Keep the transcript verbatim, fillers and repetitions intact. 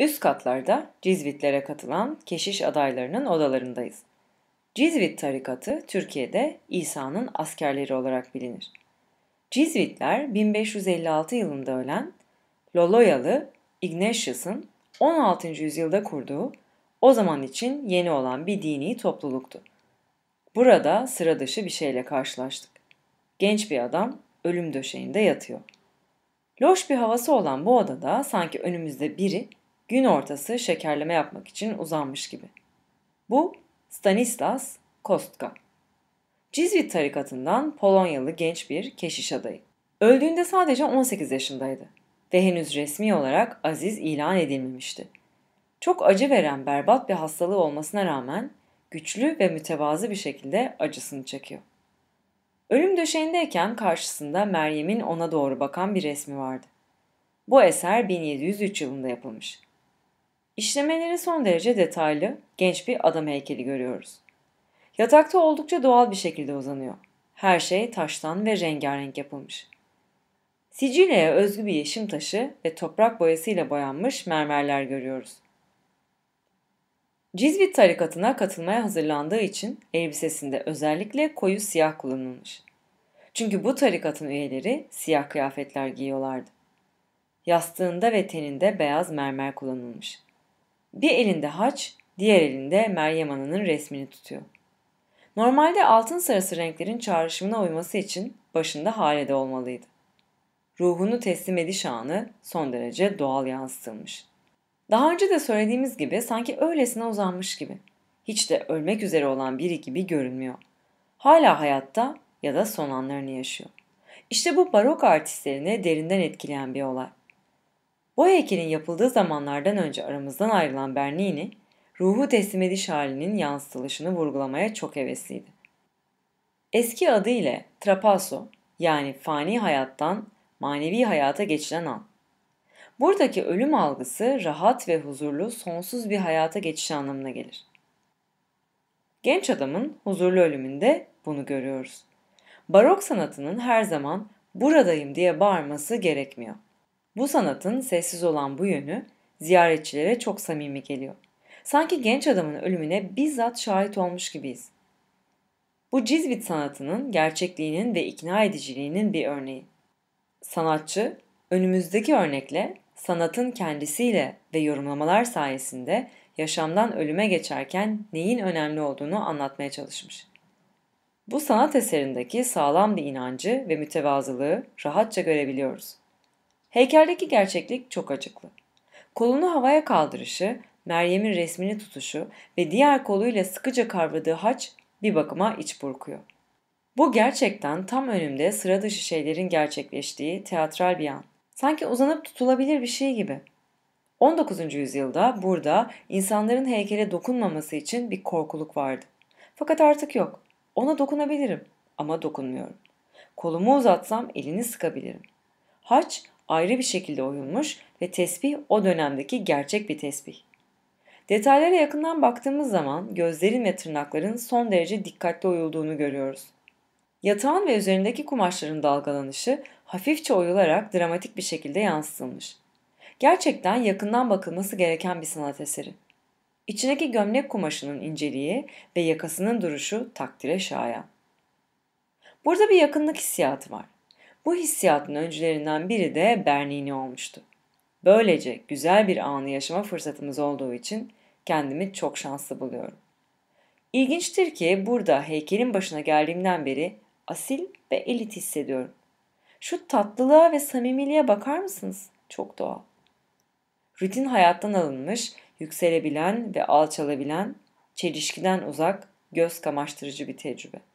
Üst katlarda Cizvitlere katılan keşiş adaylarının odalarındayız. Cizvit tarikatı Türkiye'de İsa'nın askerleri olarak bilinir. Cizvitler bin beş yüz elli altı yılında ölen Loyolalı Ignatius'ın on altıncı yüzyılda kurduğu, o zaman için yeni olan bir dini topluluktu. Burada sıra dışı bir şeyle karşılaştık. Genç bir adam ölüm döşeğinde yatıyor. Loş bir havası olan bu odada sanki önümüzde biri gün ortası şekerleme yapmak için uzanmış gibi. Bu Stanislas Kostka. Cizvit tarikatından Polonyalı genç bir keşiş adayı. Öldüğünde sadece on sekiz yaşındaydı ve henüz resmi olarak aziz ilan edilmemişti. Çok acı veren berbat bir hastalığı olmasına rağmen güçlü ve mütevazı bir şekilde acısını çekiyor. Ölüm döşeğindeyken karşısında Meryem'in ona doğru bakan bir resmi vardı. Bu eser bin yedi yüz üç yılında yapılmış. İşlemeleri son derece detaylı, genç bir adam heykeli görüyoruz. Yatakta oldukça doğal bir şekilde uzanıyor. Her şey taştan ve rengarenk yapılmış. Sicilya'ya özgü bir yeşim taşı ve toprak boyasıyla boyanmış mermerler görüyoruz. Cizvit tarikatına katılmaya hazırlandığı için elbisesinde özellikle koyu siyah kullanılmış. Çünkü bu tarikatın üyeleri siyah kıyafetler giyiyorlardı. Yastığında ve teninde beyaz mermer kullanılmış. Bir elinde haç, diğer elinde Meryem Ana'nın resmini tutuyor. Normalde altın sarısı renklerin çağrışımına uyması için başında halede olmalıydı. Ruhunu teslim ediş anı son derece doğal yansıtılmış. Daha önce de söylediğimiz gibi sanki öylesine uzanmış gibi. Hiç de ölmek üzere olan biri gibi görünmüyor. Hala hayatta ya da son anlarını yaşıyor. İşte bu barok artistlerini derinden etkileyen bir olay. Bu heykelin yapıldığı zamanlardan önce aramızdan ayrılan Bernini, ruhu teslim ediş halinin yansıtılışını vurgulamaya çok hevesliydi. Eski adı ile trapasso, yani fani hayattan manevi hayata geçilen an. Buradaki ölüm algısı rahat ve huzurlu sonsuz bir hayata geçiş anlamına gelir. Genç adamın huzurlu ölümünde bunu görüyoruz. Barok sanatının her zaman buradayım diye bağırması gerekmiyor. Bu sanatın sessiz olan bu yönü ziyaretçilere çok samimi geliyor. Sanki genç adamın ölümüne bizzat şahit olmuş gibiyiz. Bu Cizvit sanatının gerçekliğinin ve ikna ediciliğinin bir örneği. Sanatçı, önümüzdeki örnekle sanatın kendisiyle ve yorumlamalar sayesinde yaşamdan ölüme geçerken neyin önemli olduğunu anlatmaya çalışmış. Bu sanat eserindeki sağlam bir inancı ve mütevazılığı rahatça görebiliyoruz. Heykeldeki gerçeklik çok acıklı. Kolunu havaya kaldırışı, Meryem'in resmini tutuşu ve diğer koluyla sıkıca kavradığı haç bir bakıma iç burkuyor. Bu gerçekten tam önümde sıra dışı şeylerin gerçekleştiği teatral bir an. Sanki uzanıp tutulabilir bir şey gibi. on dokuzuncu yüzyılda burada insanların heykele dokunmaması için bir korkuluk vardı. Fakat artık yok. Ona dokunabilirim ama dokunmuyorum. Kolumu uzatsam elini sıkabilirim. Haç ayrı bir şekilde oyulmuş ve tesbih o dönemdeki gerçek bir tesbih. Detaylara yakından baktığımız zaman gözlerin ve tırnakların son derece dikkatli oyulduğunu görüyoruz. Yatağın ve üzerindeki kumaşların dalgalanışı hafifçe oyularak dramatik bir şekilde yansıtılmış. Gerçekten yakından bakılması gereken bir sanat eseri. İçindeki gömlek kumaşının inceliği ve yakasının duruşu takdire şayan. Burada bir yakınlık hissiyatı var. Bu hissiyatın öncülerinden biri de Bernini olmuştu. Böylece güzel bir anı yaşama fırsatımız olduğu için kendimi çok şanslı buluyorum. İlginçtir ki burada heykelin başına geldiğimden beri asil ve elit hissediyorum. Şu tatlılığa ve samimiliğe bakar mısınız? Çok doğal. Rutin hayattan alınmış, yükselebilen ve alçalabilen, çelişkiden uzak, göz kamaştırıcı bir tecrübe.